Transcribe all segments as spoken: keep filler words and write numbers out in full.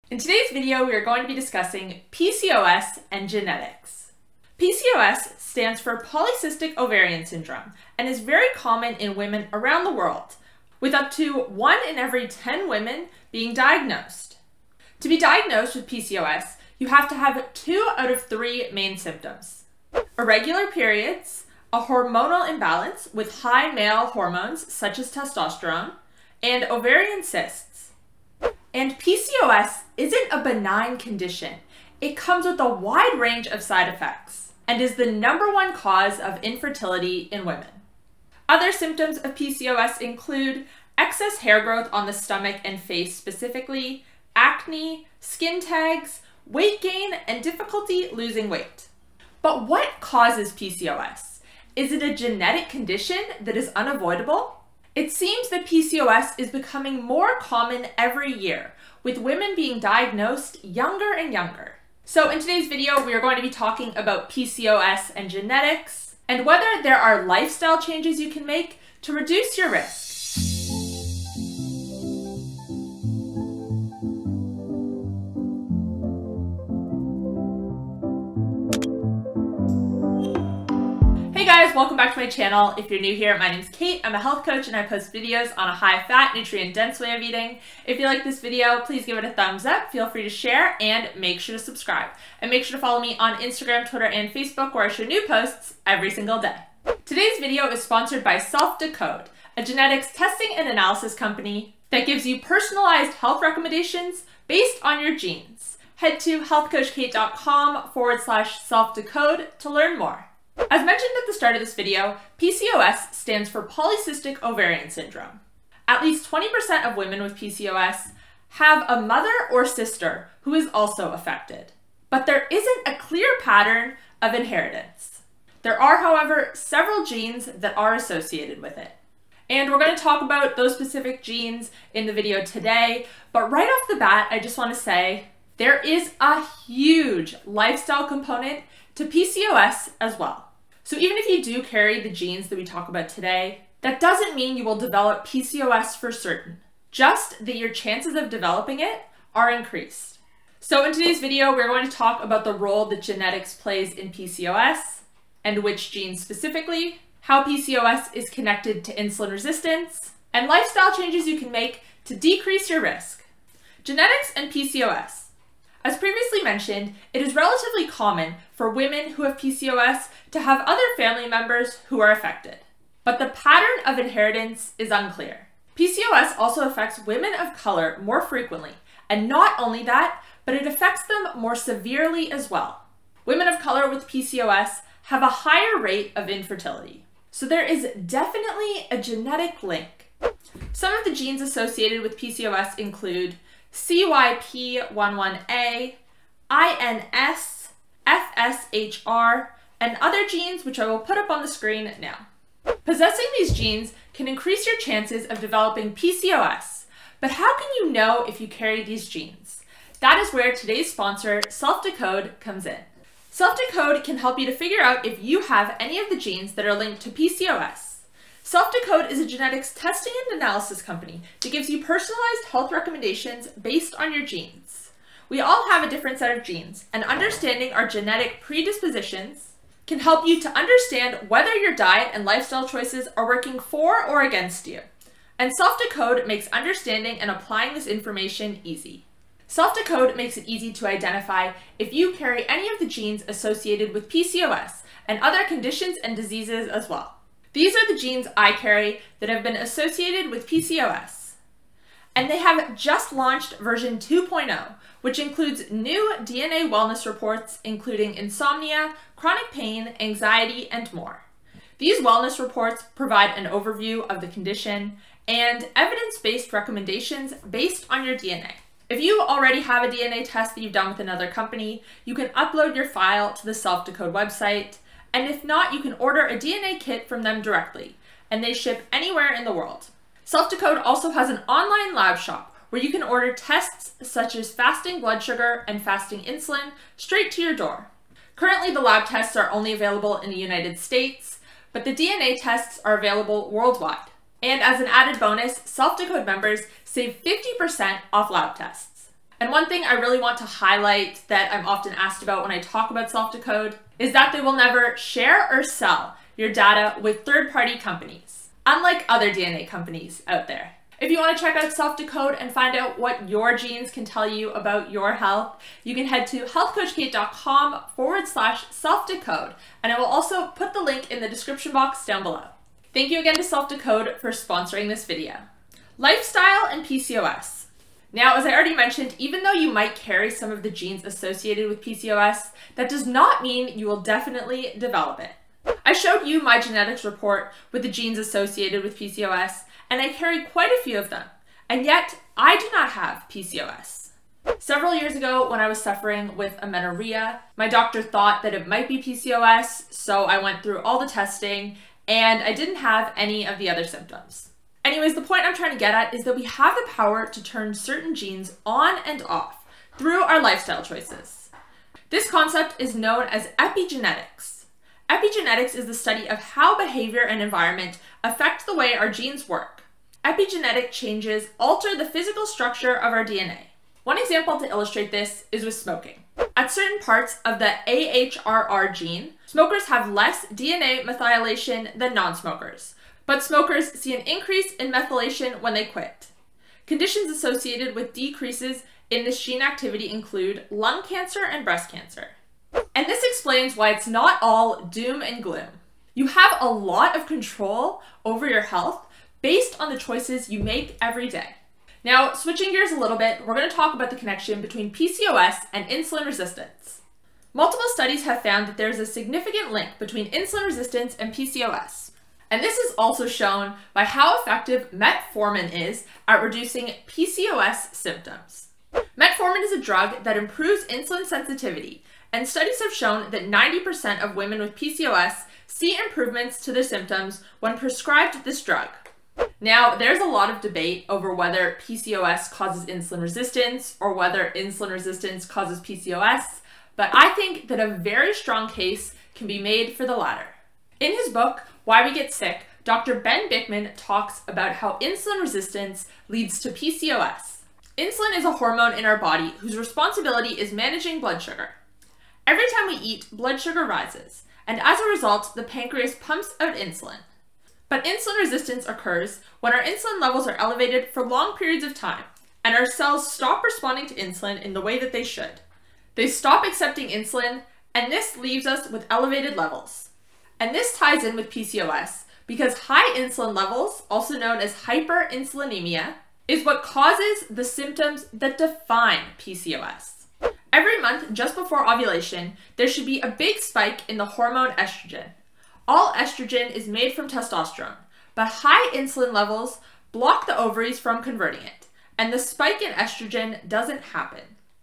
In today's video, we are going to be discussing P C O S and genetics. P C O S stands for Polycystic Ovarian Syndrome and is very common in women around the world, with up to one in every ten women being diagnosed. To be diagnosed with P C O S, you have to have two out of three main symptoms: irregular periods, a hormonal imbalance with high male hormones such as testosterone, and ovarian cysts. And P C O S isn't a benign condition. It comes with a wide range of side effects and is the number one cause of infertility in women. Other symptoms of P C O S include excess hair growth on the stomach and face specifically, acne, skin tags, weight gain, and difficulty losing weight. But what causes P C O S? Is it a genetic condition that is unavoidable? It seems that P C O S is becoming more common every year, with women being diagnosed younger and younger. So in today's video, we are going to be talking about P C O S and genetics, and whether there are lifestyle changes you can make to reduce your risk. Hey guys, welcome back to my channel. If you're new here, my name's Kate. I'm a health coach and I post videos on a high-fat, nutrient-dense way of eating. If you like this video, please give it a thumbs up, feel free to share, and make sure to subscribe. And make sure to follow me on Instagram, Twitter, and Facebook, where I share new posts every single day. Today's video is sponsored by 𝘖𝗟𝗏𝗾𝗃, a genetics testing and analysis company that gives you personalized health recommendations based on your genes. Head to healthcoachkate.com forward slash 𝘖𝗟𝗏𝗾𝗃 to learn more. As mentioned at the start of this video, P C O S stands for Polycystic Ovarian Syndrome. At least twenty percent of women with P C O S have a mother or sister who is also affected, but there isn't a clear pattern of inheritance. There are, however, several genes that are associated with it. And we're going to talk about those specific genes in the video today, but right off the bat, I just want to say there is a huge lifestyle component to P C O S as well. So even if you do carry the genes that we talk about today, that doesn't mean you will develop P C O S for certain, just that your chances of developing it are increased. So in today's video, we're going to talk about the role that genetics plays in P C O S, and which genes specifically, how P C O S is connected to insulin resistance, and lifestyle changes you can make to decrease your risk. Genetics and P C O S. As previously mentioned, it is relatively common for women who have P C O S to have other family members who are affected. But the pattern of inheritance is unclear. P C O S also affects women of color more frequently, and not only that, but it affects them more severely as well. Women of color with P C O S have a higher rate of infertility. So there is definitely a genetic link. Some of the genes associated with P C O S include C Y P eleven A, I N S, F S H R, and other genes which I will put up on the screen now. Possessing these genes can increase your chances of developing P C O S, but how can you know if you carry these genes? That is where today's sponsor, 𝘖𝗟𝗏𝗃𝗃, comes in. 𝘖𝗟𝗏𝗃𝗃 can help you to figure out if you have any of the genes that are linked to P C O S. 𝘖𝗟𝗏𝗃𝗃 is a genetics testing and analysis company that gives you personalized health recommendations based on your genes. We all have a different set of genes, and understanding our genetic predispositions can help you to understand whether your diet and lifestyle choices are working for or against you. And 𝘖𝗟𝗏𝗃𝗃 makes understanding and applying this information easy. 𝘖𝗟𝗏𝗃𝗃 makes it easy to identify if you carry any of the genes associated with P C O S and other conditions and diseases as well. These are the genes I carry that have been associated with P C O S. And they have just launched version two point oh, which includes new D N A wellness reports, including insomnia, chronic pain, anxiety, and more. These wellness reports provide an overview of the condition and evidence-based recommendations based on your D N A. If you already have a D N A test that you've done with another company, you can upload your file to the 𝘖𝗟𝗏𝗃𝗃 website. And if not, you can order a D N A kit from them directly, and they ship anywhere in the world. 𝘖𝗟𝗏𝗃𝗃 also has an online lab shop where you can order tests such as fasting blood sugar and fasting insulin straight to your door. Currently, the lab tests are only available in the United States, but the D N A tests are available worldwide. And as an added bonus, 𝘖𝗟𝗏𝗃𝗃 members save fifty percent off lab tests. And one thing I really want to highlight that I'm often asked about when I talk about 𝘖𝗟𝗏 is that they will never share or sell your data with third-party companies, unlike other D N A companies out there. If you want to check out 𝘖𝗟𝗏 and find out what your genes can tell you about your health, you can head to health coach kate dot com forward slash 𝘖𝗟𝗏, and I will also put the link in the description box down below. Thank you again to 𝘖𝗟𝗏 for sponsoring this video. Lifestyle and P C O S. Now, as I already mentioned, even though you might carry some of the genes associated with P C O S, that does not mean you will definitely develop it. I showed you my genetics report with the genes associated with P C O S, and I carry quite a few of them, and yet I do not have P C O S. Several years ago, when I was suffering with amenorrhea, my doctor thought that it might be P C O S, so I went through all the testing, and I didn't have any of the other symptoms. Anyways, the point I'm trying to get at is that we have the power to turn certain genes on and off through our lifestyle choices. This concept is known as epigenetics. Epigenetics is the study of how behavior and environment affect the way our genes work. Epigenetic changes alter the physical structure of our D N A. One example to illustrate this is with smoking. At certain parts of the A H R R gene, smokers have less D N A methylation than non-smokers, but smokers see an increase in methylation when they quit. Conditions associated with decreases in this gene activity include lung cancer and breast cancer. And this explains why it's not all doom and gloom. You have a lot of control over your health based on the choices you make every day. Now, switching gears a little bit, we're going to talk about the connection between P C O S and insulin resistance. Multiple studies have found that there's a significant link between insulin resistance and P C O S. And this is also shown by how effective metformin is at reducing P C O S symptoms. Metformin is a drug that improves insulin sensitivity, and studies have shown that ninety percent of women with P C O S see improvements to their symptoms when prescribed this drug. Now, there's a lot of debate over whether P C O S causes insulin resistance or whether insulin resistance causes P C O S, but I think that a very strong case can be made for the latter. In his book, Why We Get Sick, Doctor Ben Bikman talks about how insulin resistance leads to P C O S. Insulin is a hormone in our body whose responsibility is managing blood sugar. Every time we eat, blood sugar rises, and as a result, the pancreas pumps out insulin. But insulin resistance occurs when our insulin levels are elevated for long periods of time, and our cells stop responding to insulin in the way that they should. They stop accepting insulin, and this leaves us with elevated levels. And this ties in with P C O S because high insulin levels, also known as hyperinsulinemia, is what causes the symptoms that define P C O S. Every month, just before ovulation, there should be a big spike in the hormone estrogen. All estrogen is made from testosterone, but high insulin levels block the ovaries from converting it, and the spike in estrogen doesn't happen.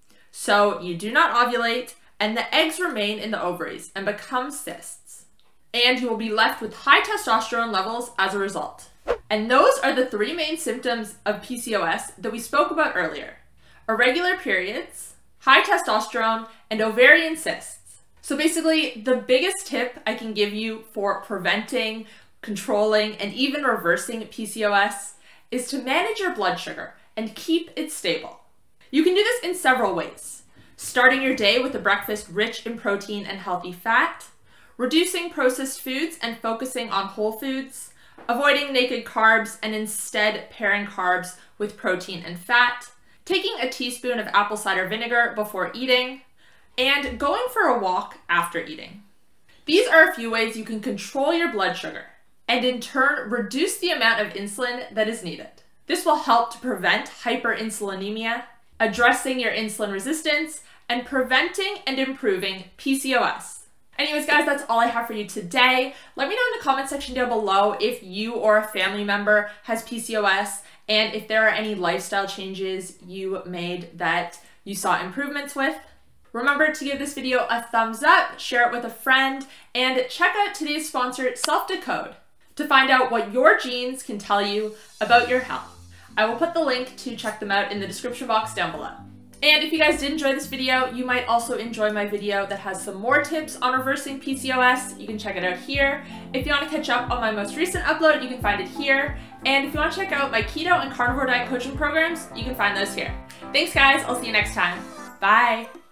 So you do not ovulate, and the eggs remain in the ovaries and become cysts. And you will be left with high testosterone levels as a result. And those are the three main symptoms of P C O S that we spoke about earlier: irregular periods, high testosterone, and ovarian cysts. So basically, the biggest tip I can give you for preventing, controlling, and even reversing P C O S is to manage your blood sugar and keep it stable. You can do this in several ways: starting your day with a breakfast rich in protein and healthy fat, reducing processed foods and focusing on whole foods, avoiding naked carbs and instead pairing carbs with protein and fat, taking a teaspoon of apple cider vinegar before eating, and going for a walk after eating. These are a few ways you can control your blood sugar and in turn reduce the amount of insulin that is needed. This will help to prevent hyperinsulinemia, addressing your insulin resistance, and preventing and improving P C O S. Anyways, guys, that's all I have for you today. Let me know in the comment section down below if you or a family member has P C O S and if there are any lifestyle changes you made that you saw improvements with. Remember to give this video a thumbs up, share it with a friend, and check out today's sponsor, 𝘖𝗟𝗏, to find out what your genes can tell you about your health. I will put the link to check them out in the description box down below. And if you guys did enjoy this video, you might also enjoy my video that has some more tips on reversing P C O S. You can check it out here. If you want to catch up on my most recent upload, you can find it here. And if you want to check out my keto and carnivore diet coaching programs, you can find those here. Thanks guys, I'll see you next time. Bye!